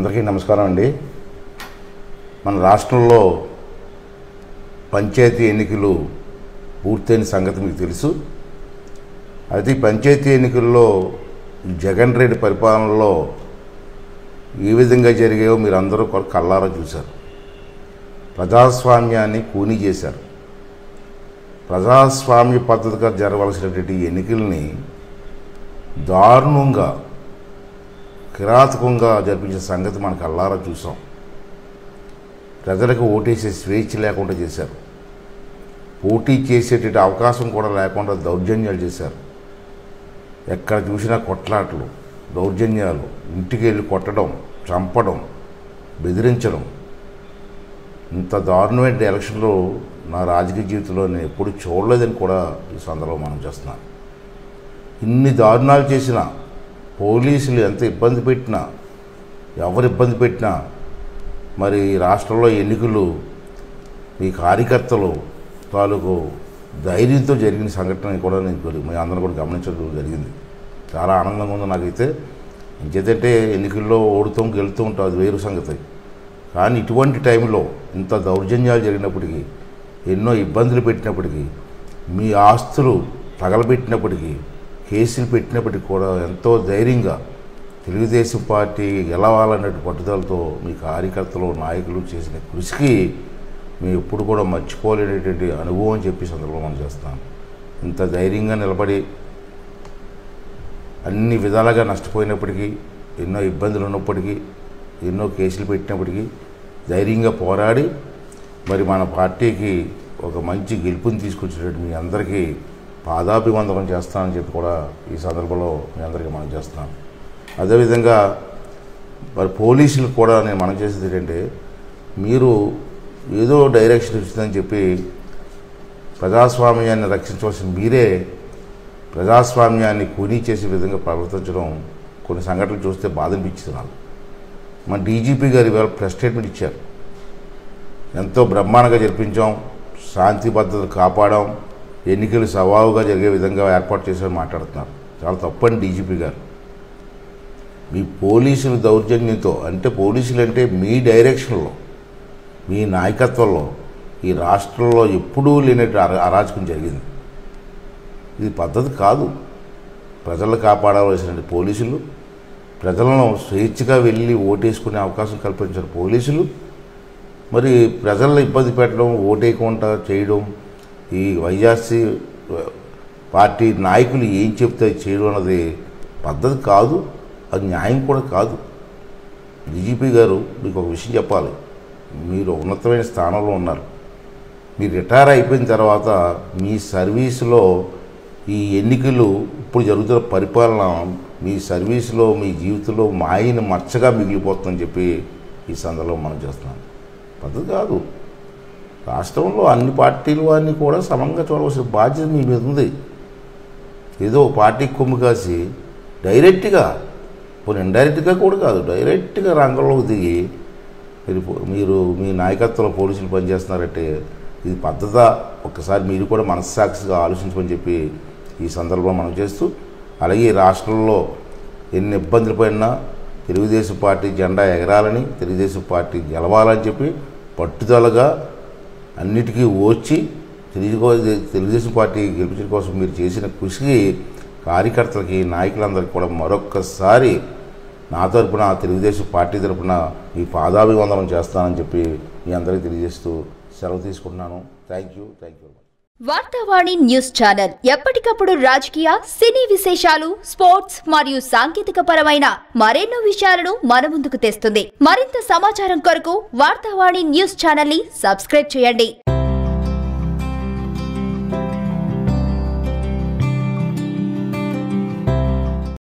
అందరికీ నమస్కారం అండి. మన రాష్ట్రంలో పంచాయతీ ఎన్నికలు పూర్తయిన సంగతి మీకు తెలుసు. అయితే పంచాయతీ ఎన్నికల్లో జగన్ రెడ్డి పరిపాలనలో ఏ విధంగా జరిగాయో మీరు అందరూ కళ్ళారా చూశారు. ప్రజాస్వామ్యాన్ని కూనీ చేశారు. ప్రజాస్వామ్య పద్ధతిగా జరగవలసినటువంటి ఎన్నికల్ని దారుణంగా కిరాతకంగా జరిపించిన సంగతి మనకు కళ్ళారా చూసాం. ప్రజలకు ఓటేసే స్వేచ్ఛ లేకుండా చేశారు. పోటీ చేసేటువంటి అవకాశం కూడా లేకుండా దౌర్జన్యాలు చేశారు. ఎక్కడ చూసినా కొట్లాటలు, దౌర్జన్యాలు, ఇంటికి వెళ్ళి కొట్టడం, చంపడం, బెదిరించడం. ఇంత దారుణమైన ఎలక్షన్లో నా రాజకీయ జీవితంలో నేను ఎప్పుడు చూడలేదని కూడా ఈ సందర్భంలో మనం చేస్తున్నాను. ఇన్ని దారుణాలు చేసినా, పోలీసులు ఎంత ఇబ్బంది పెట్టినా, ఎవరు ఇబ్బంది పెట్టినా, మరి రాష్ట్రంలో ఎన్నికలు మీ కార్యకర్తలు తాలూకు ధైర్యంతో జరిగిన సంఘటన కూడా నేను మీ అందరూ కూడా గమనించడం జరిగింది. చాలా ఆనందంగా ఉంది నాకైతే. ఇంకేదంటే ఎన్నికల్లో ఓడుతూ గెలుతూ ఉంటాం, అది వేరు సంగతి. కానీ ఇటువంటి టైంలో ఇంత దౌర్జన్యాలు జరిగినప్పటికీ, ఎన్నో ఇబ్బందులు పెట్టినప్పటికీ, మీ ఆస్తులు తగలబెట్టినప్పటికీ, కేసులు పెట్టినప్పటికీ కూడా ఎంతో ధైర్యంగా తెలుగుదేశం పార్టీ గెలవాలన్నట్టు పట్టుదలతో మీ కార్యకర్తలు, నాయకులు చేసిన కృషికి మేము ఎప్పుడు కూడా మర్చిపోలేనటువంటి అనుభవం అని చెప్పి సందర్భంలో మనం చేస్తాం. ఇంత ధైర్యంగా నిలబడి అన్ని విధాలుగా నష్టపోయినప్పటికీ, ఎన్నో ఇబ్బందులు ఉన్నప్పటికీ, ఎన్నో కేసులు పెట్టినప్పటికీ ధైర్యంగా పోరాడి మరి మన పార్టీకి ఒక మంచి గెలుపుని తీసుకొచ్చేటట్టు మీ అందరికీ పాదాభివందనం చేస్తానని చెప్పి కూడా ఈ సందర్భంలో మీ అందరికీ మనం చేస్తున్నాను. అదేవిధంగా మరి పోలీసులకు కూడా నేను మనం చేసేది ఏంటంటే, మీరు ఏదో డైరెక్షన్ ఇస్తుందని చెప్పి ప్రజాస్వామ్యాన్ని రక్షించవలసిన మీరే ప్రజాస్వామ్యాన్ని కూనీ చేసే విధంగా ప్రవర్తించడం కొన్ని సంఘటనలు చూస్తే బాధ అనిపించింది నాకు. మన డీజీపీ గారు ఇవాళ ప్రెస్ స్టేట్మెంట్ ఇచ్చారు. ఎంతో బ్రహ్మాండంగా జరిపించాం, శాంతి భద్రతలు కాపాడాం, ఎన్నికలు సవాలుగా జరిగే విధంగా ఏర్పాటు చేశామని మాట్లాడుతున్నారు. చాలా తప్పని డీజీపీ గారు. మీ పోలీసుల దౌర్జన్యంతో, అంటే పోలీసులు అంటే మీ డైరెక్షన్లో, మీ నాయకత్వంలో ఈ రాష్ట్రంలో ఎప్పుడూ లేనట్టు అరాచకం జరిగింది. ఇది పద్ధతి కాదు. ప్రజలను కాపాడవలసిన పోలీసులు, ప్రజలను స్వేచ్ఛగా వెళ్ళి ఓటేసుకునే అవకాశం కల్పించిన పోలీసులు, మరి ప్రజలను ఇబ్బంది పెట్టడం, ఓటేయకుండా చేయడం, ఈ వైఎస్ఆర్సీ పార్టీ నాయకులు ఏం చెప్తే చేయడం అన్నది పద్ధతి కాదు, అది న్యాయం కూడా కాదు. డీజీపీ గారు మీకు ఒక విషయం చెప్పాలి. మీరు ఉన్నతమైన స్థానంలో ఉన్నారు. మీరు రిటైర్ అయిపోయిన తర్వాత మీ సర్వీసులో ఈ ఎన్నికలు ఇప్పుడు జరుగుతున్న పరిపాలన మీ సర్వీసులో, మీ జీవితంలో మాయని మచ్చగా మిగిలిపోతుందని చెప్పి ఈ సందర్భంలో మనం చేస్తున్నాం. పద్ధతి కాదు. రాష్ట్రంలో అన్ని పార్టీలు వారిని కూడా సమంగా చూడవలసిన బాధ్యత మీ మీద ఉంది. ఏదో పార్టీకి కొమ్ము కాసి డైరెక్ట్గా, కొన్ని ఇండైరెక్ట్గా కూడా కాదు, డైరెక్ట్గా రంగంలోకి దిగి మీరు మీ నాయకత్వంలో పోలీసులు పనిచేస్తున్నారంటే ఇది పద్ధత. ఒక్కసారి మీరు కూడా మనస్సాక్షిగా ఆలోచించమని చెప్పి ఈ సందర్భంలో మనం చేస్తూ, అలాగే రాష్ట్రంలో ఎన్ని ఇబ్బందులు పడినా తెలుగుదేశం పార్టీ జెండా ఎగరాలని, తెలుగుదేశం పార్టీ గెలవాలని చెప్పి పట్టుదలగా అన్నిటికీ వచ్చి తెలుగుదేశం పార్టీ గెలిపించడం కోసం మీరు చేసిన కృషికి కార్యకర్తలకి, నాయకులందరికీ కూడా మరొక్కసారి నా తరపున, తెలుగుదేశం పార్టీ తరపున ఈ పాదాభివందనం చేస్తానని చెప్పి మీ అందరికీ తెలియజేస్తూ సెలవు తీసుకుంటున్నాను. Thank you very much. Vartavani news channel ఎప్పటికప్పుడు రాజకీయ, సినీ విశేషాలు, స్పోర్ట్స్ మరియు సాంకేతిక పరమైన మరెన్నో విషయాలను మన ముందుకు తెస్తుంది. మరింత సమాచారం కొరకు వార్తావాణి న్యూస్ ఛానల్ ని సబ్స్క్రైబ్ చేయండి.